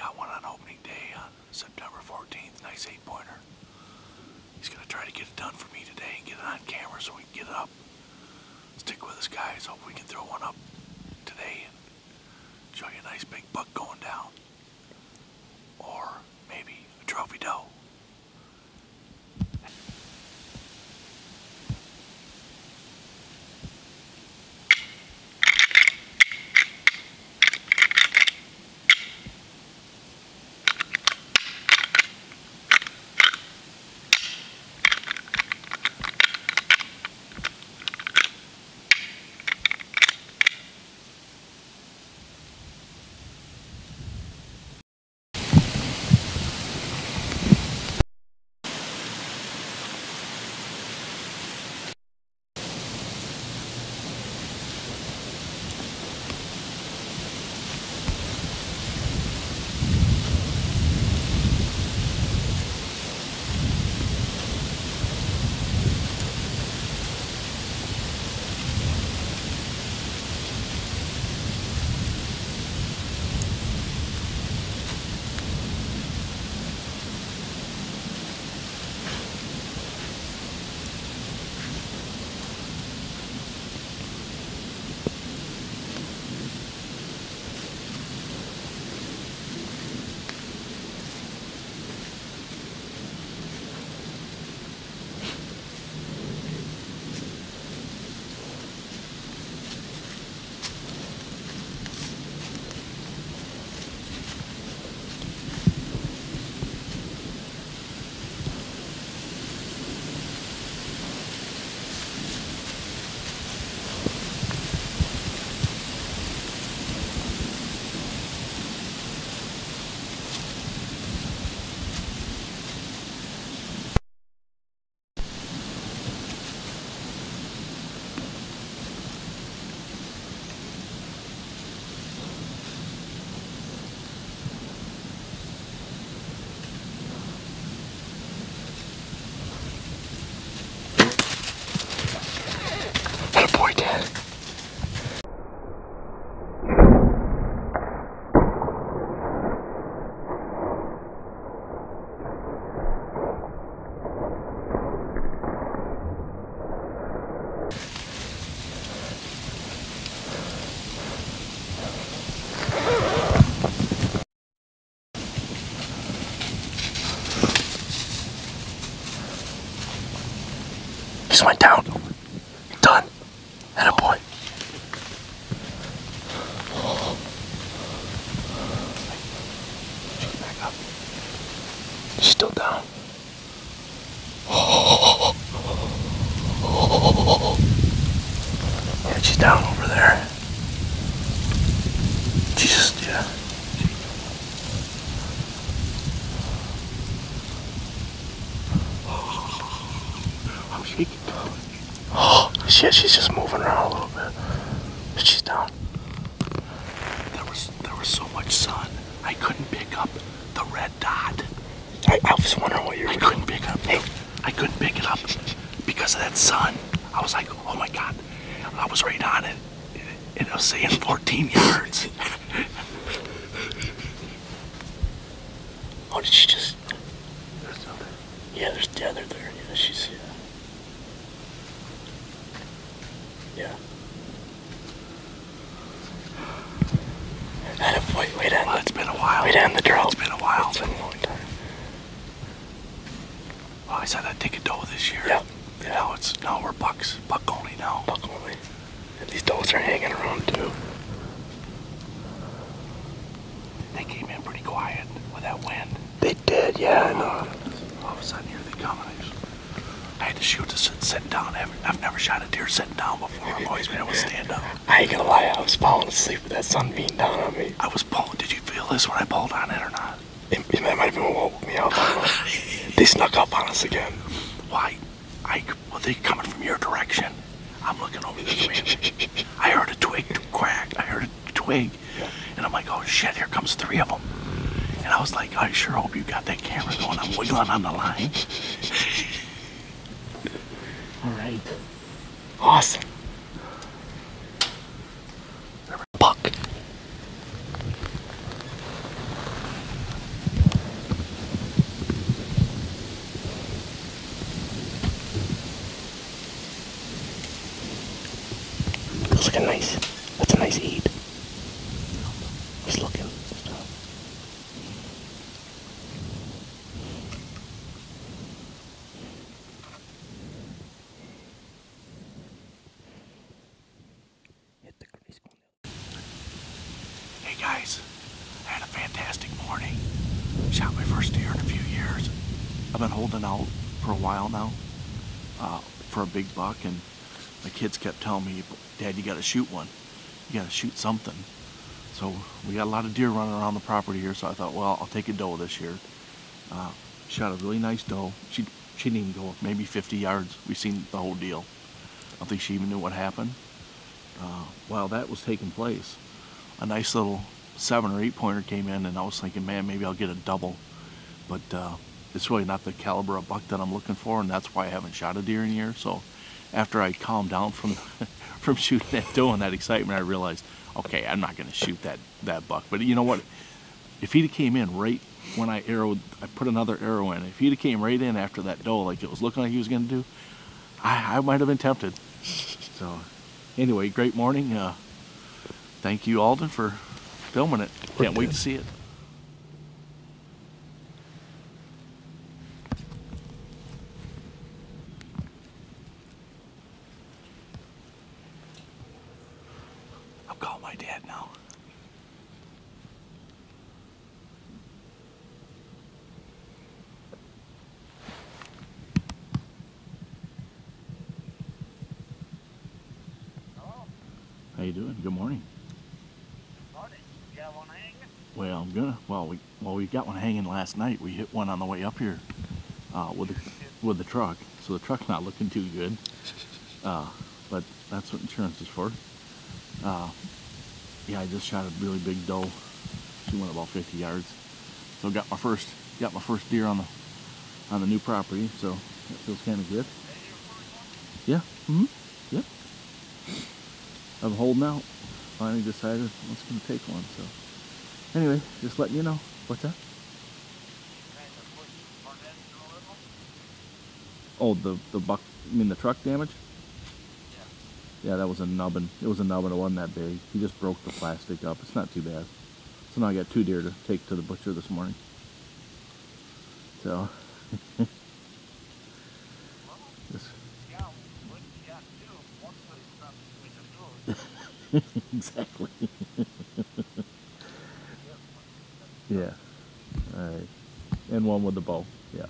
got one on opening day on September 14th. Nice 8-pointer. He's gonna try to get it done for me today and get it on camera so we can get it up. Stick with us, guys. Hope we can throw one up today and show you a nice big buck going down. Or maybe a trophy doe. Boy, Dad. Just went down. Done. And a boy. She's back up. She's still down. Yeah, she's down over there. She just, yeah. I'm shaking. Oh, shit, she's just moving around a little bit. She's down. There was so much sun, I couldn't pick up the red dot. I was wondering what you were doing. I couldn't pick up. Hey, I couldn't pick it up because of that sun. I was like, oh my God. I was right on it. And I was saying 14 yards. Oh, did she just? There's nothing. Yeah, they're there. Yeah, she's, yeah. Wait, well, it's been a while. Wait, end the drought. It's been a while. It's been a long time. Well, I said I'd take a doe this year. Yeah. Now we're bucks. Buck only now. Buck only. And these does are hanging around too. They came in pretty quiet with that wind. They did, yeah, I know. All of a sudden here they come. I had to shoot this sitting down. I've never shot a deer sitting down before. I've always been able to stand up. I ain't gonna lie, I was falling asleep with that sun beating down on me. I was pulling. Did you feel this when I pulled on it or not? It might have been what woke me up. They snuck up on us again. Why? Well, they coming from your direction. I'm looking over this way. I heard a twig crack. I heard a twig. Yeah. And I'm like, oh shit, here comes 3 of them. And I was like, I sure hope you got that camera going. I'm wiggling on the line. All right. Awesome. Buck. nice heat. Just looking. Hey guys, I had a fantastic morning. Shot my first deer in a few years. I've been holding out for a while now for a big buck, and my kids kept telling me, Dad, you gotta shoot one. You gotta shoot something. So we got a lot of deer running around the property here, so I thought, well, I'll take a doe this year. Shot a really nice doe. She didn't even go maybe 50 yards. We seen the whole deal. I don't think she even knew what happened. While that was taking place, a nice little 7 or 8 pointer came in, and I was thinking, man, maybe I'll get a double. But it's really not the caliber of buck that I'm looking for, and that's why I haven't shot a deer in years. So after I calmed down from from shooting that doe and that excitement, I realized, okay, I'm not going to shoot that buck. But you know what? If he'd have came in right when I put another arrow in. If he'd have came right in after that doe, like it was looking like he was going to do, I might have been tempted. So anyway, great morning. Thank you, Alden, for filming it. Can't wait to see it. I'll call my dad now. How you doing? Good morning. Morning. You got one hanging? Well, I'm gonna. We got one hanging last night. We hit one on the way up here with the truck. So the truck's not looking too good. But that's what insurance is for. Yeah, I just shot a really big doe. She went about 50 yards. So got my first deer on the new property. So that feels kind of good. Yeah. Yep. I'm holding out. Finally decided I was going to take one. So anyway, just letting you know. What's that? Oh, the buck. You mean the truck damage? Yeah, that was a nubbin. It was a nubbin. It wasn't that big. He just broke the plastic up. It's not too bad. So now I got 2 deer to take to the butcher this morning. So. Exactly. Yeah. All right. And one with the bow. Yeah.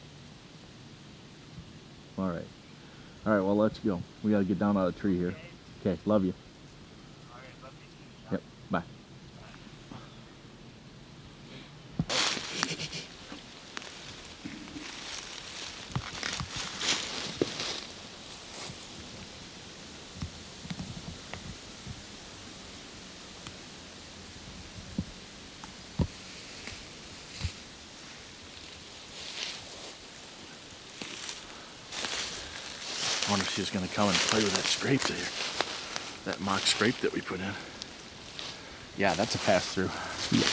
All right. All right. Well, let's go. We got to get down out of the tree here. Okay. Love you. All right, love you too. Yep. Bye. I wonder if she's going to come and play with that scrape there. That mock scrape that we put in. Yeah, that's a pass-through. Yeah.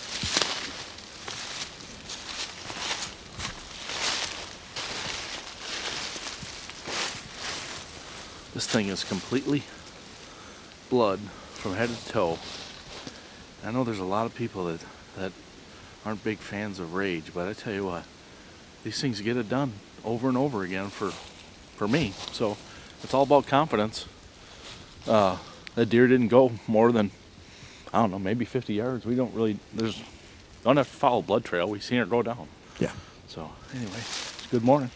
This thing is completely blood from head to toe. I know there's a lot of people that aren't big fans of rage, but I tell you what, these things get it done over and over again for me. So it's all about confidence. That deer didn't go more than, I don't know, maybe 50 yards. We don't have to follow blood trail. We seen her go down. Yeah. So anyway, good morning.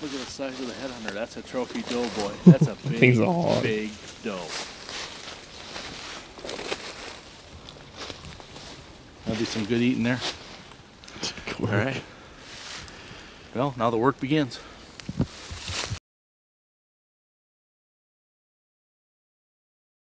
Look at the size of the headhunter. That's a trophy doe, boy. That's a Thing's all hard. big doe. That'll be some good eating there. All right. Well, now the work begins.